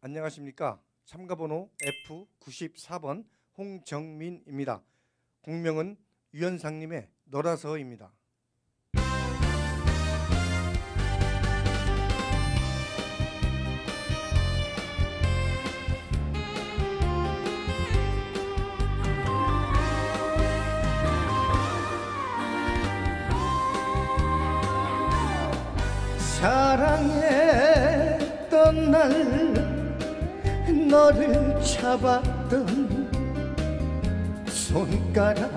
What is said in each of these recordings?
안녕하십니까. 참가번호 F94번 홍정민입니다. 공명은 유현상님의 너라서입니다. 사랑했던 날 너를 잡았던 손가락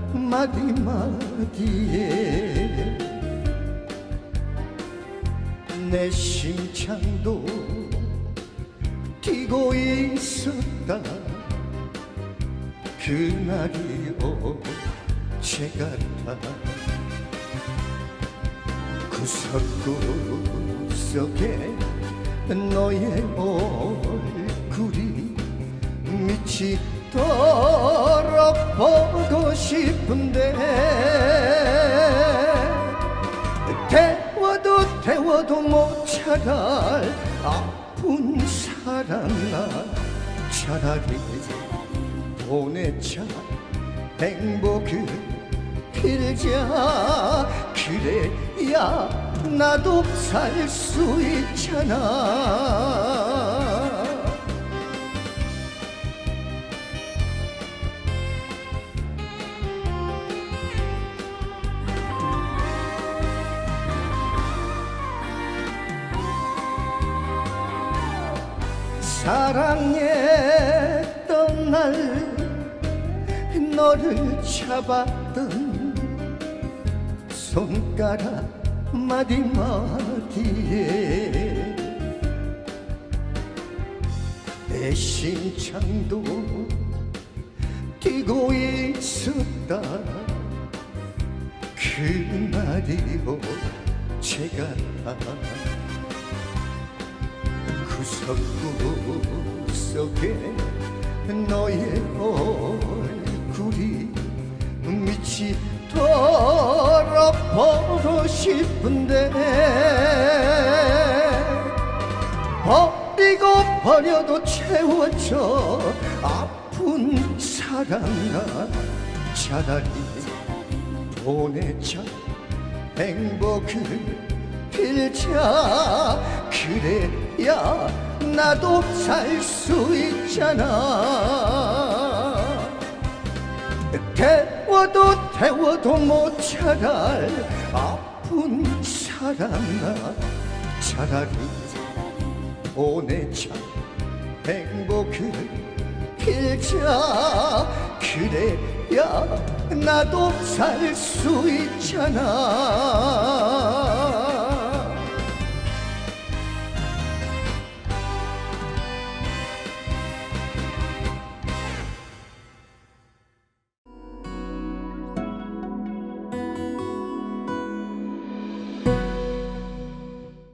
마디마디에 내 심장도 뛰고 있었다. 그날이 어제 같아. 구석구석에 너의 얼굴이 미치도록 보고 싶은데 태워도 못 자랄 아픈 사랑아. 차라리 보내자 행복을 빌자. 그래야 나도 살 수 있잖아. 사랑했던 날 너를 잡았던 손가락 마디마디에 내 심장도 뛰고 있었다. 그날이 어제 같아. 구석구석에 너의 얼굴이 미치도록 보고 싶은데 버려도 채워져 아픈 사랑아. 차라리 보내자 행복을 빌자. 그래야 나도 살 수 있잖아. 태워도 못 자랄 아픈 사랑아. 차라리 보내자 행복을 빌자. 그래야 나도 살 수 있잖아.